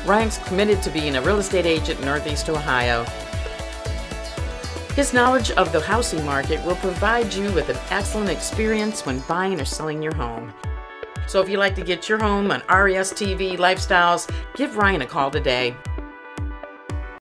Ryan's committed to being a real estate agent in Northeast Ohio. His knowledge of the housing market will provide you with an excellent experience when buying or selling your home. So if you'd like to get your home on RES TV Lifestyles, give Ryan a call today.